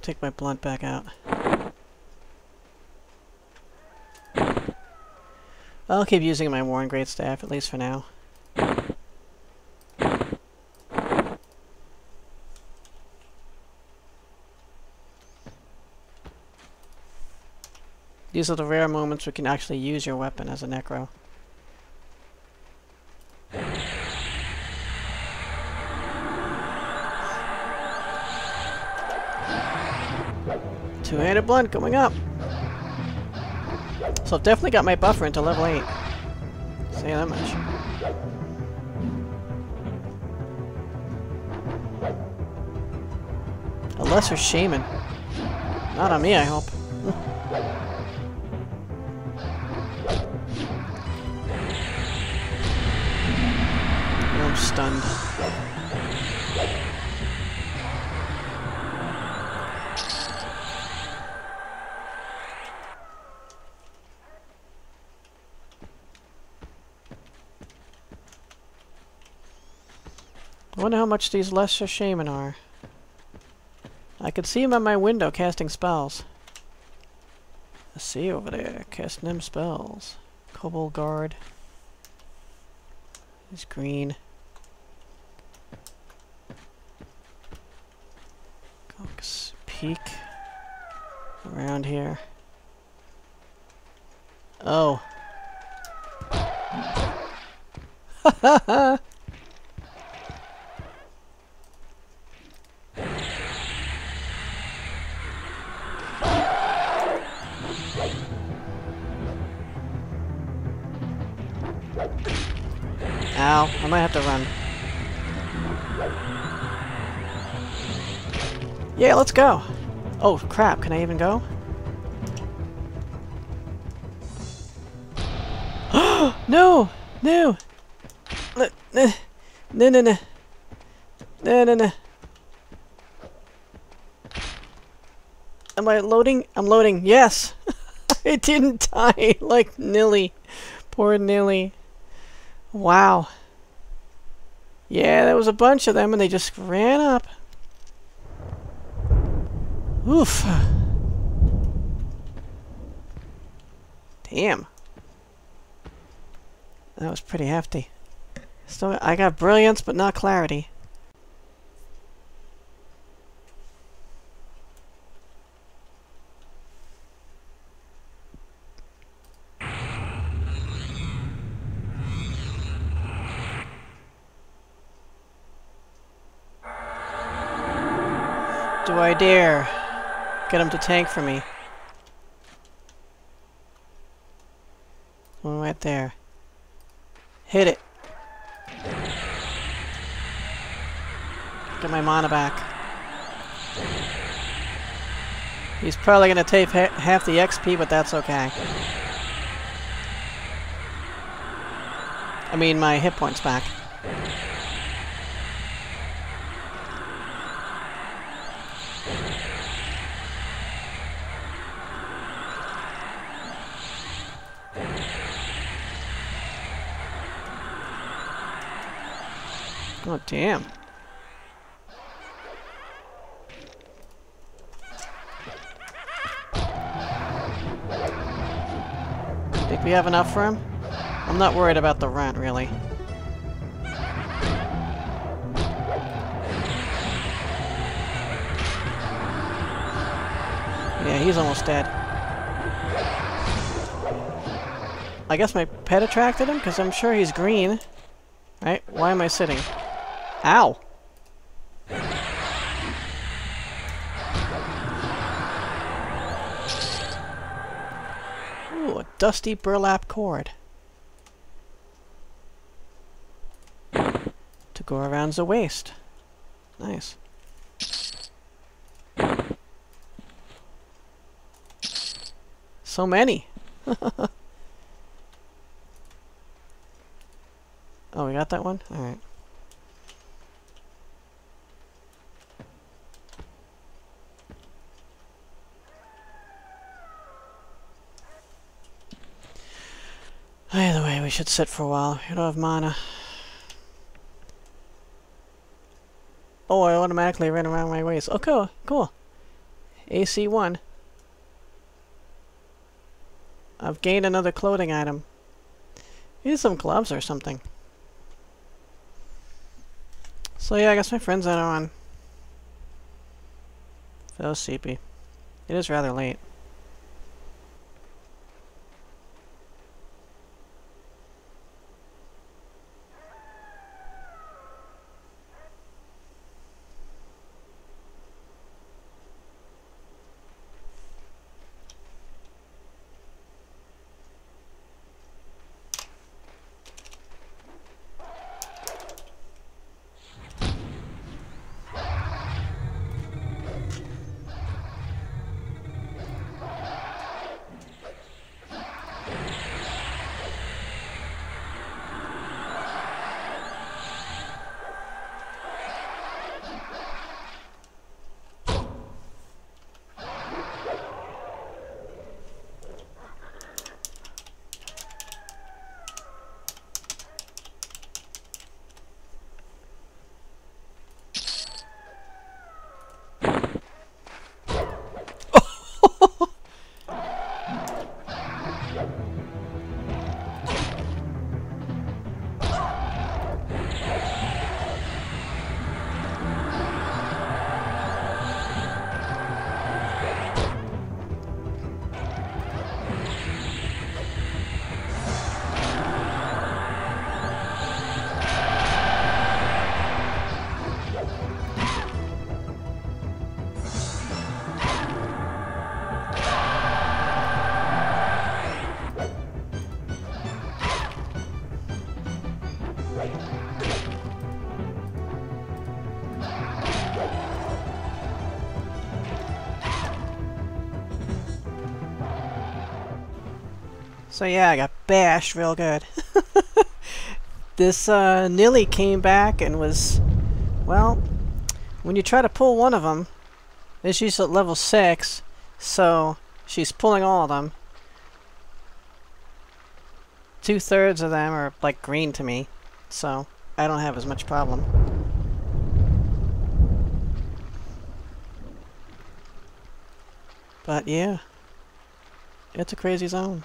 take my blunt back out. I'll keep using my Worn Greatstaff, at least for now. These are the rare moments we can actually use your weapon as a necro. Two-handed blunt going up. So I've definitely got my buffer into level 8. Say that much. A lesser shaman. Not on me, I hope. I'm stunned. I wonder how much these lesser shaman are. I could see him at my window casting spells. I see you over there, casting them spells. Kobold Guard. He's green. Peek around here. Oh. Ha ha ha! Ow, I might have to run. Yeah, let's go! Oh, crap, can I even go? No! No! No, no, no, no. No, no, no. Am I loading? I'm loading, yes! I didn't die like Nilly. Poor Nilly. Wow. Yeah, there was a bunch of them and they just ran up. Oof. Damn. That was pretty hefty. Still, I got brilliance, but not clarity. Do I dare get him to tank for me? One right there. Hit it. Get my mana back. He's probably going to take half the XP, but that's okay. I mean, my hit points back. Oh, damn. Think we have enough for him? I'm not worried about the rent, really. Yeah, he's almost dead. I guess my pet attracted him, because I'm sure he's green. Right? Why am I sitting? Ow! Ooh, a dusty burlap cord. To go around the waist. Nice. So many! Oh, we got that one? Alright. Either way, we should sit for a while. We don't have mana. Oh, I automatically ran around my waist. Oh, cool. Cool. AC1. I've gained another clothing item. Maybe some gloves or something. So yeah, I guess my friends are on. So sleepy. It is rather late. So yeah, I got bashed real good. This Nilly came back and was, well, when you try to pull one of them, she's at level 6, so she's pulling all of them. 2/3 of them are like green to me, so I don't have as much problem. But yeah, it's a crazy zone.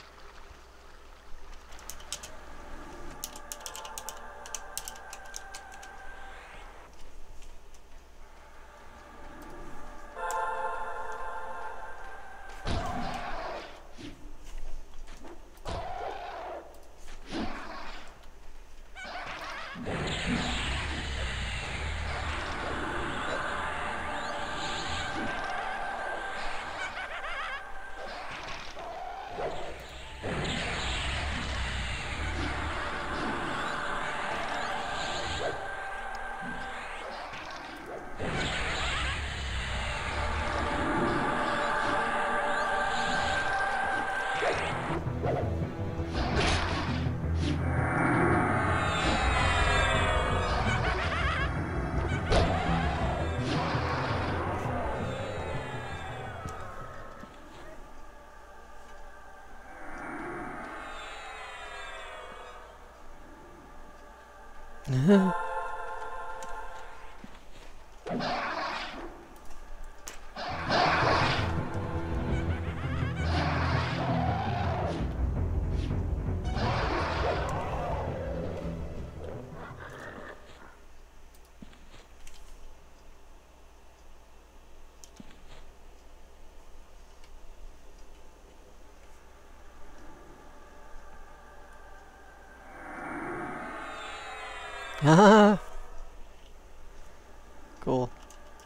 Cool.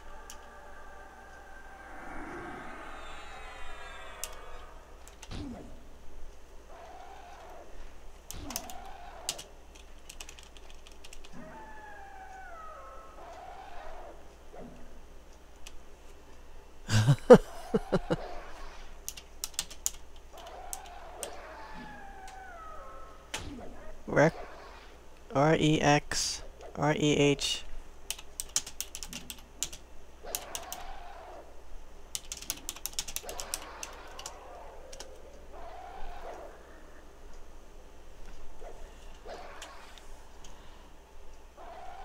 Rec R-E-X R-E-H.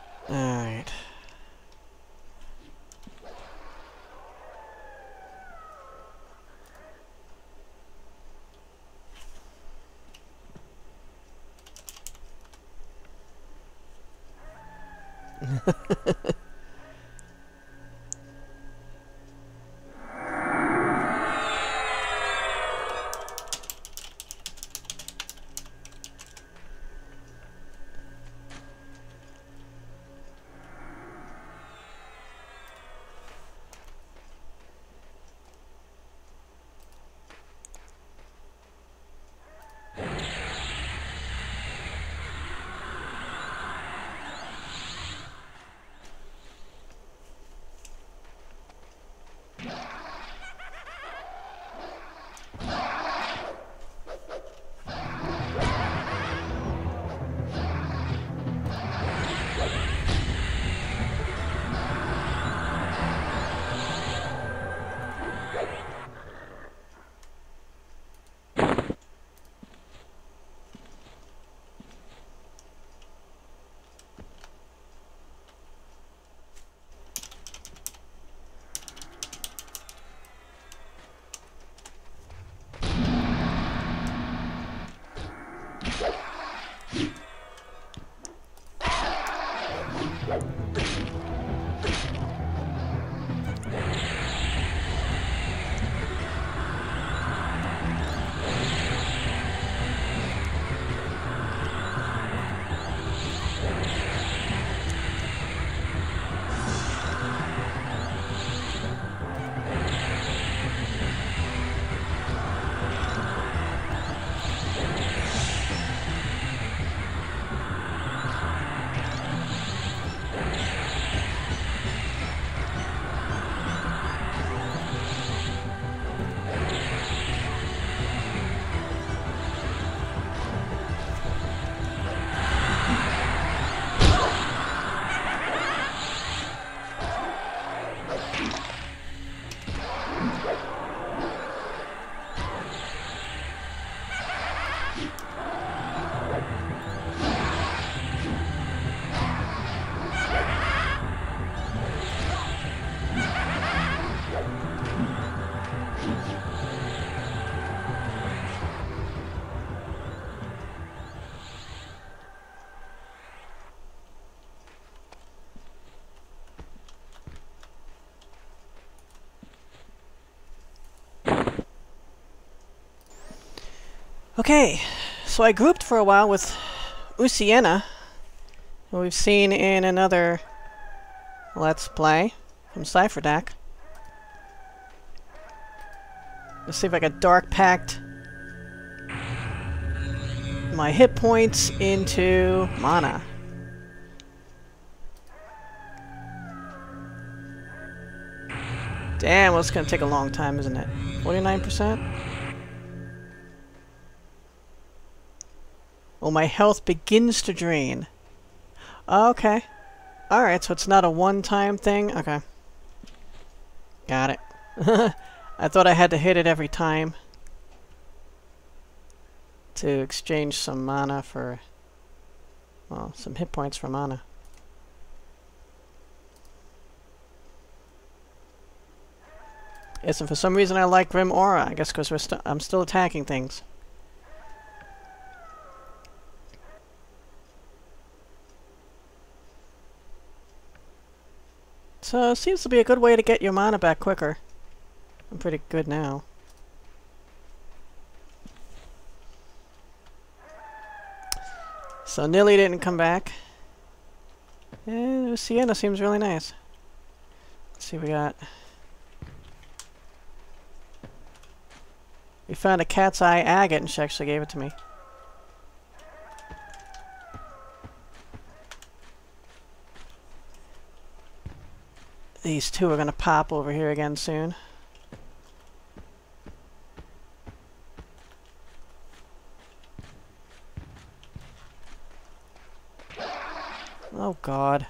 Alright. Okay, so I grouped for a while with Usiena, who we've seen in another Let's Play from Cypherdak. Let's see if I can Dark Pact my hit points into mana. Damn, well, it's gonna take a long time, isn't it? 49%? Well, my health begins to drain. Okay. Alright, so it's not a one-time thing? Okay. Got it. I thought I had to hit it every time to exchange some mana for, well, some hit points for mana. Yes, and for some reason I like Grim Aura. I guess because I'm still attacking things. So, it seems to be a good way to get your mana back quicker. I'm pretty good now. So, Nilly didn't come back. And Sienna seems really nice. Let's see what we got. We found a cat's eye agate and she actually gave it to me. These two are going to pop over here again soon. Oh God.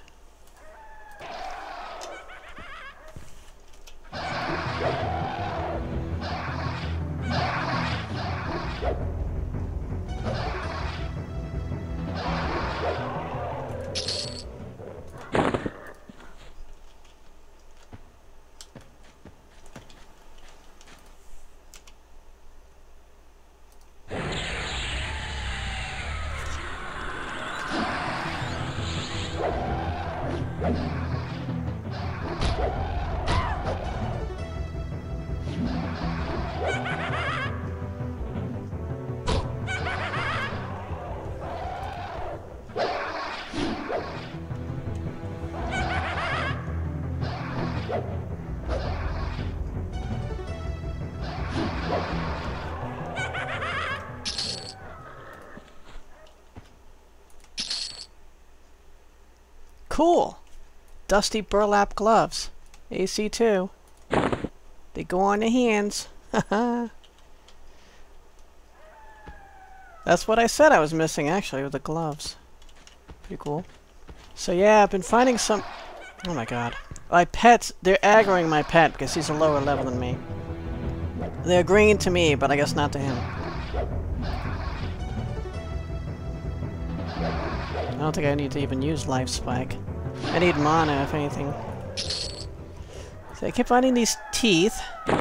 Cool! Dusty burlap gloves. AC2. They go on the hands. Haha. That's what I said I was missing, actually, with the gloves. Pretty cool. So yeah, I've been finding some... Oh my god. My pets, they're aggroing my pet because he's a lower level than me. They're agreeing to me, but I guess not to him. I don't think I need to even use Life Spike. I need mana, if anything. So I keep finding these teeth.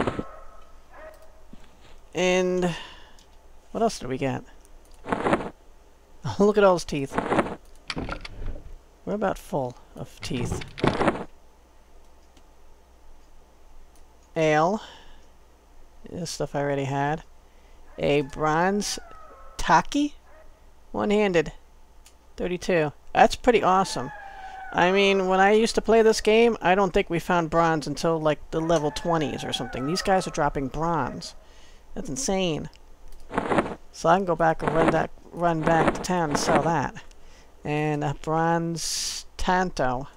And... what else did we get? Oh, look at all those teeth. We're about full of teeth. Ale. This stuff I already had. A bronze Taki? One-handed. 32. That's pretty awesome. I mean, when I used to play this game, I don't think we found bronze until like the level 20s or something. These guys are dropping bronze. That's insane. So I can go back and run back to town and sell that. And a bronze Tanto.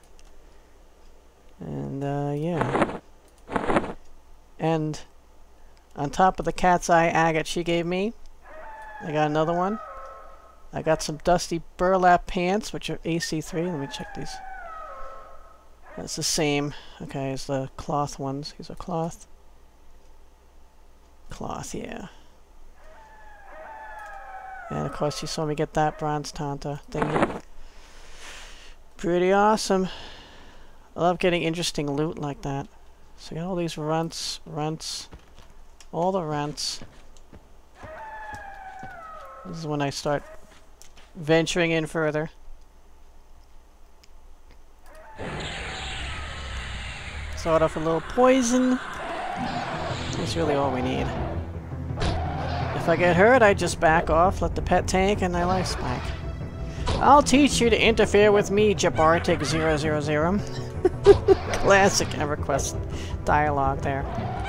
And yeah. And on top of the cat's eye agate she gave me, I got another one. I got some dusty burlap pants, which are AC3. Let me check these. That's the same, okay, as the cloth ones. These are cloth. Cloth, yeah. And of course you saw me get that bronze Tanta thingy. Pretty awesome. I love getting interesting loot like that. So you got all these runts, all the runts. This is when I start venturing in further. Start off a little poison. That's really all we need. If I get hurt, I just back off, let the pet tank, and I Life Spike. I'll teach you to interfere with me, Jabartic000. Classic EverQuest dialogue there.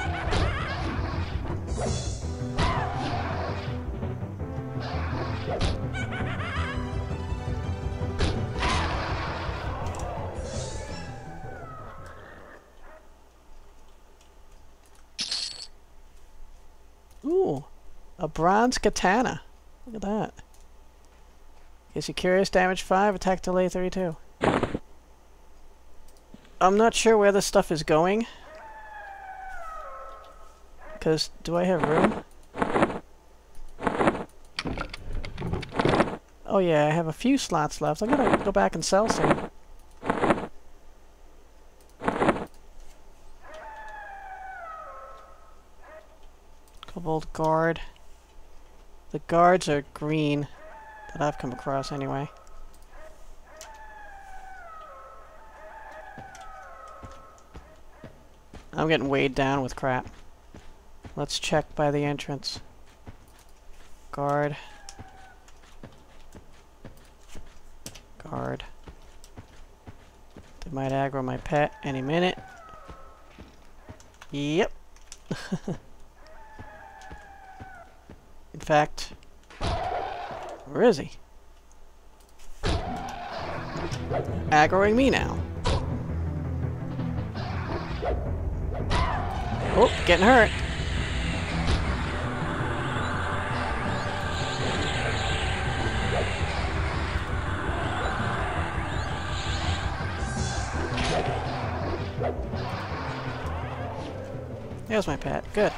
Ooh, a bronze katana. Look at that. Gives you curious, damage 5, attack delay 32. I'm not sure where this stuff is going. Because, do I have room? Oh yeah, I have a few slots left. I'm gonna go back and sell some. Cobalt guard. The guards are green, that I've come across anyway. I'm getting weighed down with crap. Let's check by the entrance. Guard. Guard. They might aggro my pet any minute. Yep. In fact, where is he? Aggroing me now. Oh, getting hurt. There's my pet. Good.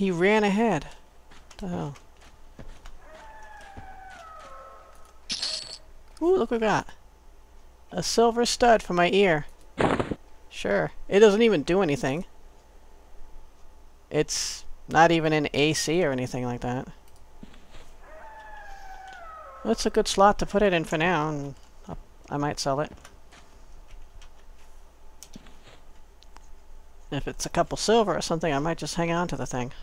He ran ahead. What the hell? Ooh, look what we got. A silver stud for my ear. Sure. It doesn't even do anything. It's not even in AC or anything like that. That's a good slot to put it in for now, and I might sell it. If it's a couple silver or something, I might just hang on to the thing.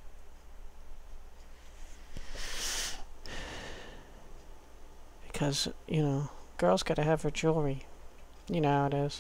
Because, you know, girls gotta have her jewelry. You know how it is.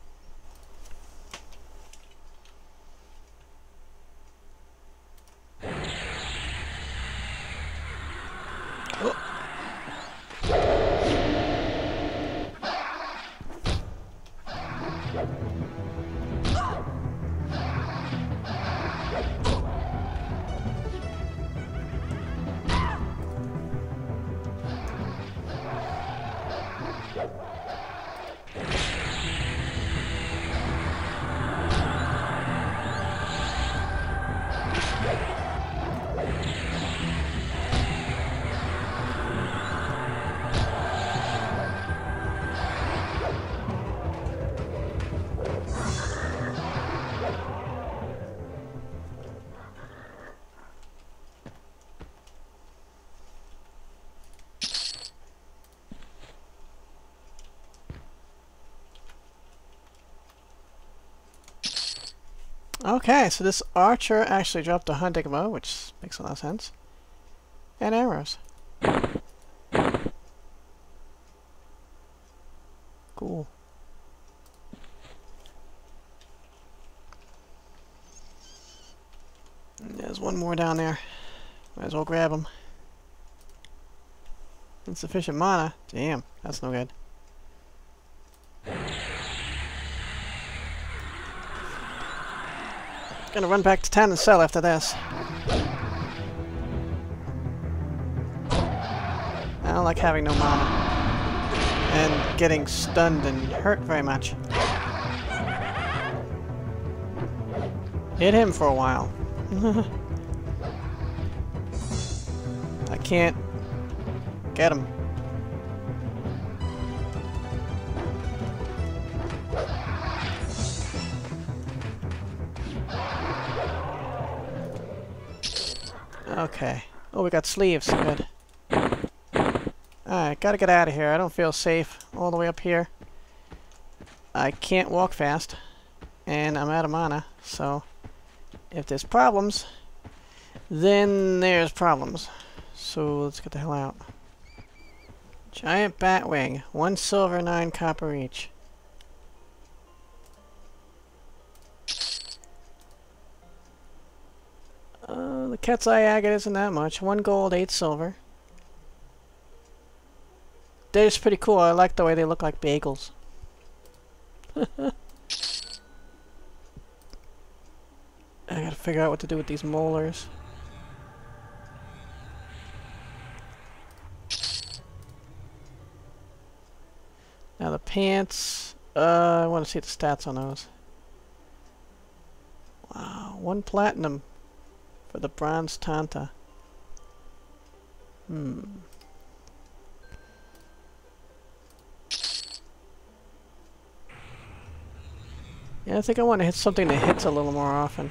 Okay, so this archer actually dropped a hunting bow, which makes a lot of sense. And arrows. Cool. There's one more down there. Might as well grab him. Insufficient mana. Damn, that's no good. Gonna run back to town and sell after this. I don't like having no mana. And getting stunned and hurt very much. Hit him for a while. I can't get him. Okay. Oh, we got sleeves. Good. Alright, gotta get out of here. I don't feel safe all the way up here. I can't walk fast. And I'm out of mana, so if there's problems, then there's problems. So let's get the hell out. Giant Batwing. 1 silver, 9 copper each. The cat's eye agate isn't that much. 1 gold, 8 silver. They're just pretty cool. I like the way they look like bagels. I gotta figure out what to do with these molars. Now the pants, I want to see the stats on those. Wow, 1 platinum for the bronze Tanta. Yeah, I think I want to hit something that hits a little more often.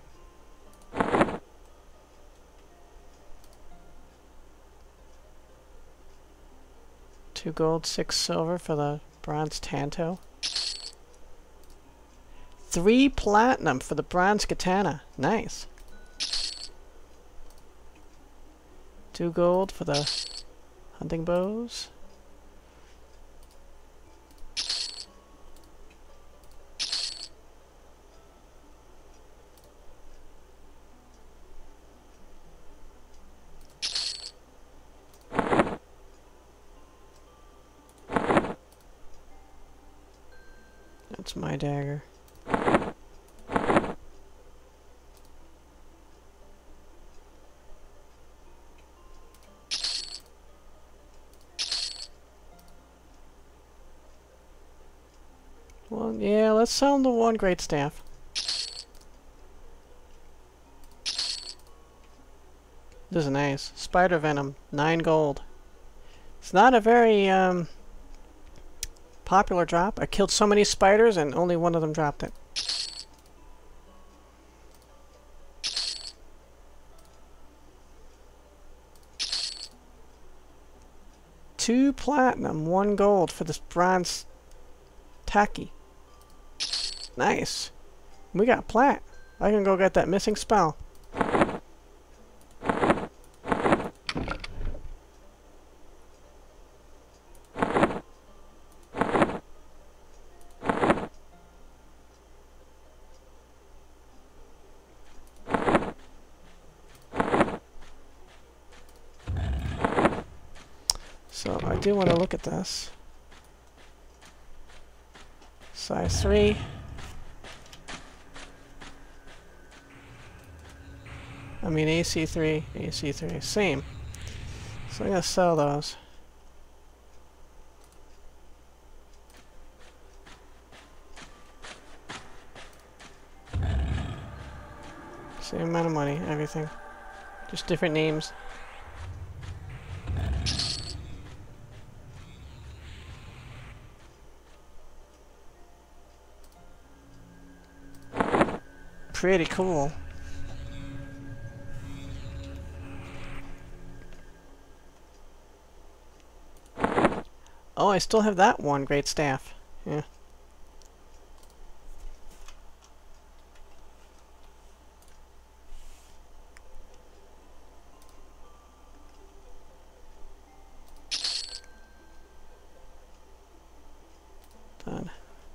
Two gold, 6 silver for the bronze Tanto. 3 platinum for the bronze katana. Nice. 2 gold for the hunting bows. That's my dagger. Well, yeah, let's sell the 1 great staff. This is nice. Spider venom, 9 gold. It's not a very popular drop. I killed so many spiders and only one of them dropped it. Two platinum, 1 gold for this bronze tacky. Nice. We got plat. I can go get that missing spell. So I do want to look at this. Size 3. I mean AC3, AC3, same. So I'm going to sell those. Same amount of money, everything. Just different names. Pretty cool. Oh, I still have that one great staff. Yeah. Done.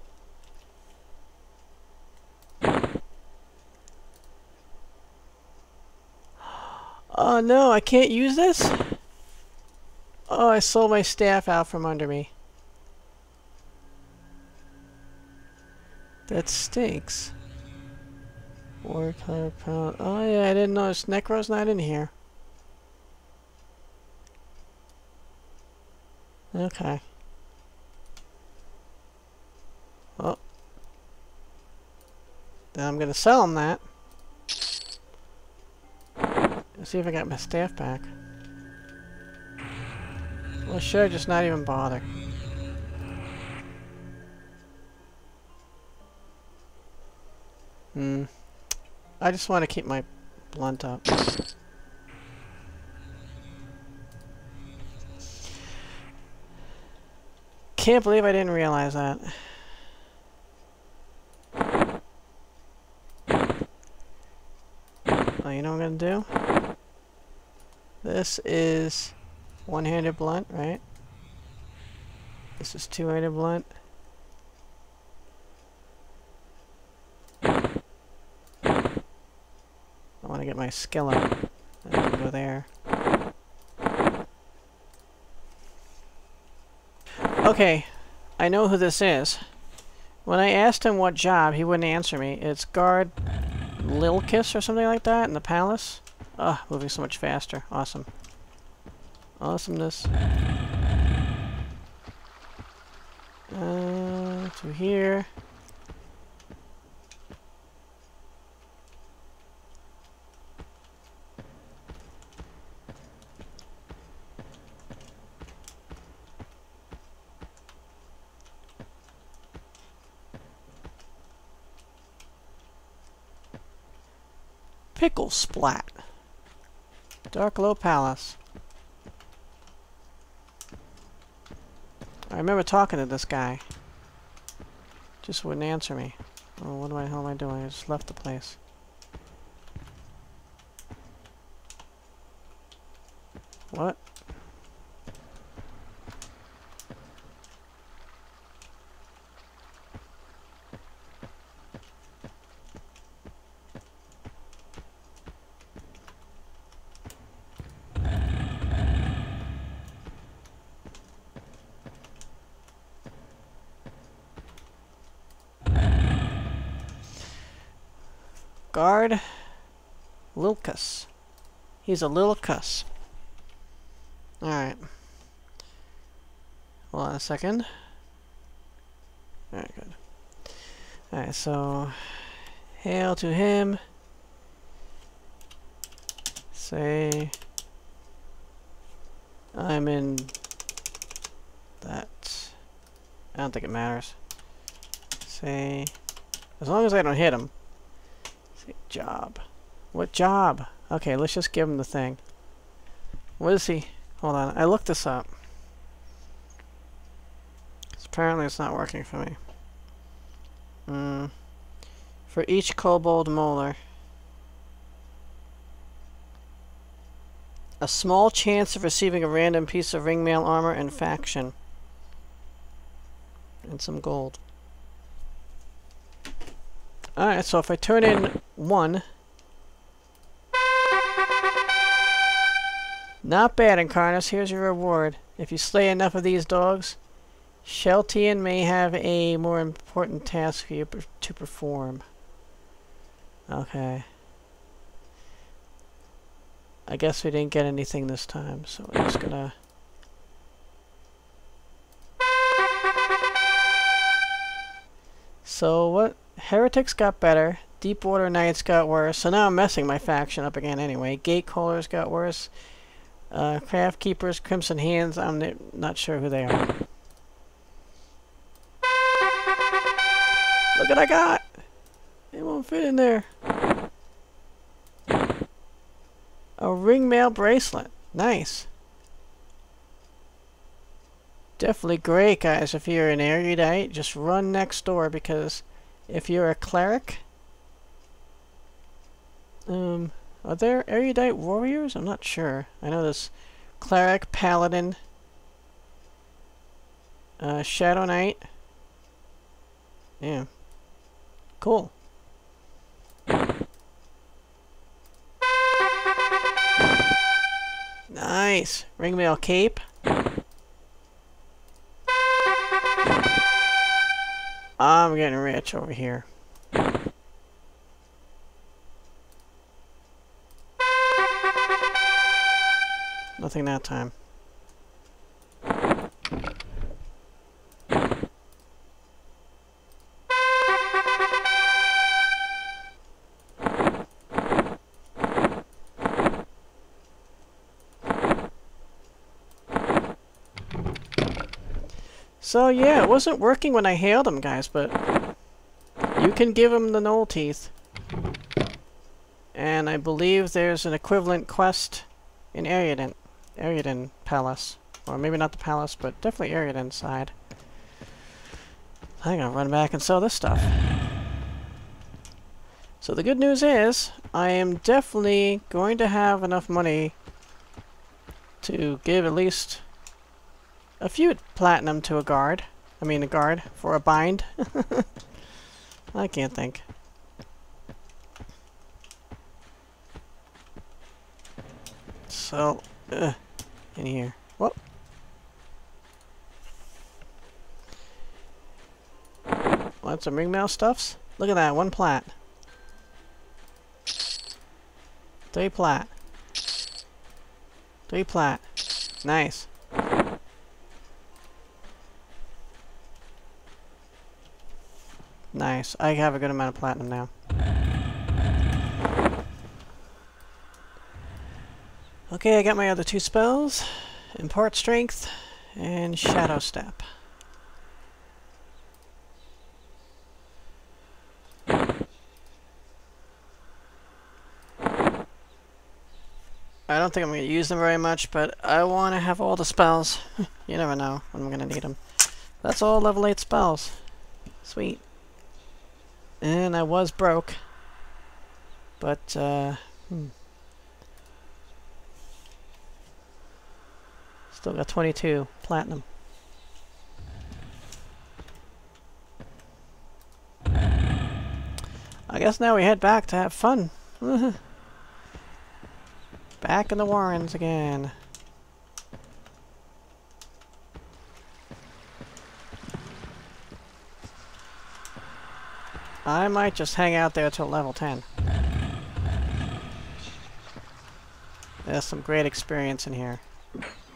Oh no, I can't use this? Oh, I sold my staff out from under me. That stinks. 4 color pound. Oh yeah, I didn't notice Necro's not in here. Okay. Well. Then I'm gonna sell him that. Let's see if I got my staff back. Well, should I just not even bother? I just want to keep my blunt up. Can't believe I didn't realize that. Oh, you know what I'm gonna do? This is one-handed blunt, right? This is two-handed blunt. I want to get my skill up. I can go there. Okay, I know who this is. When I asked him what job, he wouldn't answer me. It's guard Lilkus or something like that in the palace. Ah, moving so much faster. Awesome. Awesomeness. To here. Pickle Splat. Darkglow Palace. I remember talking to this guy. Just wouldn't answer me. Oh, what the hell am I doing? I just left the place. What? Guard Lilkus. He's a little cuss. Alright. Hold on a second. Alright, good. Alright, so hail to him. Say I'm in that. I don't think it matters. Say, as long as I don't hit him. Say job. What job? Okay, let's just give him the thing. What is he? Hold on, I looked this up. Apparently it's not working for me. For each kobold molar, a small chance of receiving a random piece of ringmail armor and faction. And some gold. Alright, so if I turn in 1... Not bad, Incarnus. Here's your reward. If you slay enough of these dogs, Sheltian may have a more important task for you to perform. Okay. I guess we didn't get anything this time, so we're just gonna... So what? Heretics got better. Deepwater Knights got worse. So now I'm messing my faction up again anyway. Gatecallers got worse. Craft Keepers, Crimson Hands, I'm not sure who they are. Look what I got! It won't fit in there. A ringmail bracelet. Nice. Definitely great, guys. If you're an erudite, just run next door, because if you're a cleric... Are there erudite warriors? I'm not sure. I know there's cleric, paladin, shadow knight. Yeah. Cool. Nice. Ringmail cape. I'm getting rich over here. Nothing that time. So yeah, it wasn't working when I hailed him, guys, but you can give him the Gnoll Teeth. And I believe there's an equivalent quest in Eriaden Palace. Or maybe not the palace, but definitely Eriaden side. I'm gonna run back and sell this stuff. So the good news is, I am definitely going to have enough money to give at least a few platinum to a guard. I mean a guard for a bind. I can't think. So, in here. Whoop. Want some ringmail stuffs? Look at that, 1 plat. 3 plat. 3 plat. Nice. Nice. I have a good amount of platinum now. Okay, I got my other 2 spells. Impart Strength and Shadow Step. I don't think I'm going to use them very much, but I want to have all the spells. You never know when I'm going to need them. That's all level 8 spells. Sweet. And I was broke. But, Still got 22 platinum. I guess now we head back to have fun. Back in the Warrens again. I might just hang out there till level 10. There's some great experience in here.